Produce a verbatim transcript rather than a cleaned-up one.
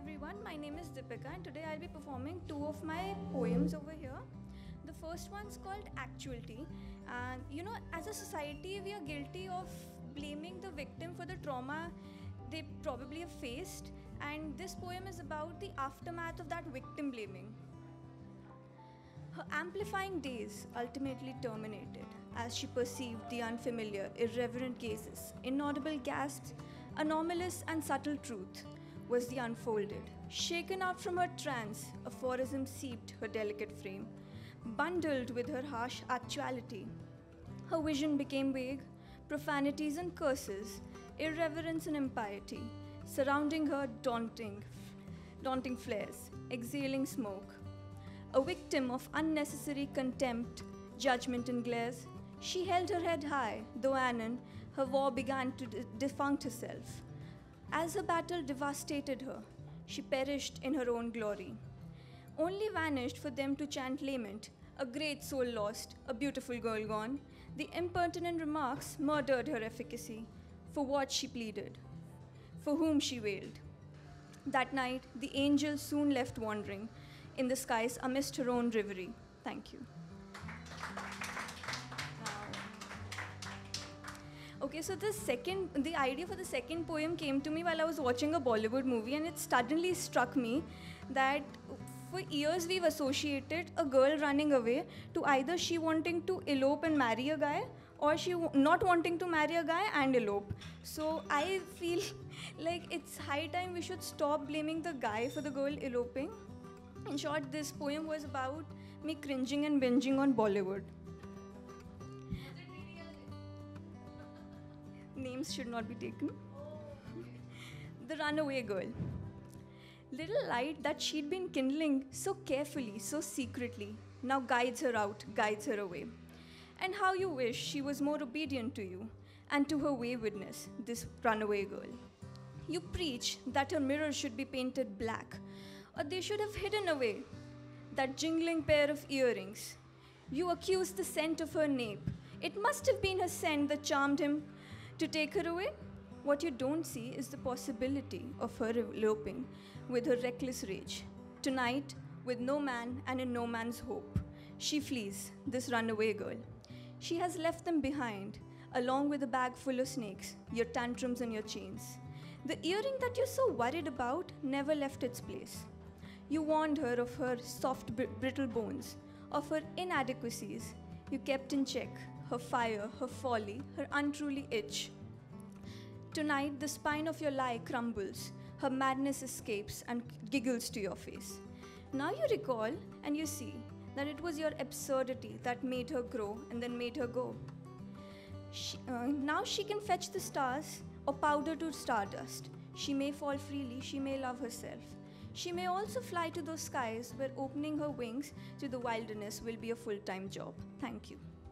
everyone, my name is Deepika and today I'll be performing two of my poems over here. The first one's called Actuality, and you know, as a society we are guilty of blaming the victim for the trauma they probably have faced, and this poem is about the aftermath of that victim blaming. Her amplifying days ultimately terminated as she perceived the unfamiliar, irreverent gazes, inaudible gasps, anomalous and subtle truth was the unfolded. Shaken out from her trance, aphorism seeped her delicate frame, bundled with her harsh actuality. Her vision became vague, profanities and curses, irreverence and impiety, surrounding her daunting, daunting flares, exhaling smoke. A victim of unnecessary contempt, judgment and glares, she held her head high, though anon, her war began to de- defunct herself. As her battle devastated her, she perished in her own glory. Only vanished for them to chant lament, a great soul lost, a beautiful girl gone. The impertinent remarks murdered her efficacy, for what she pleaded, for whom she wailed. That night, the angel soon left wandering in the skies amidst her own reverie. Thank you. Okay, so the second, the idea for the second poem came to me while I was watching a Bollywood movie, and it suddenly struck me that for years we've associated a girl running away to either she wanting to elope and marry a guy, or she w- not wanting to marry a guy and elope. So I feel like it's high time we should stop blaming the guy for the girl eloping. In short, this poem was about me cringing and binging on Bollywood. Names should not be taken. The Runaway Girl. Little light that she'd been kindling so carefully, so secretly, now guides her out, guides her away. And how you wish she was more obedient to you and to her waywardness, this runaway girl. You preach that her mirror should be painted black, or they should have hidden away that jingling pair of earrings. You accuse the scent of her nape. It must have been her scent that charmed him to take her away. What you don't see is the possibility of her eloping with her reckless rage. Tonight, with no man and in no man's hope, she flees, this runaway girl. She has left them behind, along with a bag full of snakes, your tantrums and your chains. The earring that you're so worried about never left its place. You warned her of her soft, br- brittle bones, of her inadequacies. You kept in check her fire, her folly, her untruly itch. Tonight, the spine of your lie crumbles, her madness escapes and giggles to your face. Now you recall and you see that it was your absurdity that made her grow and then made her go. She, uh, now she can fetch the stars or powder to stardust. She may fall freely, she may love herself. She may also fly to those skies where opening her wings to the wilderness will be a full-time job. Thank you.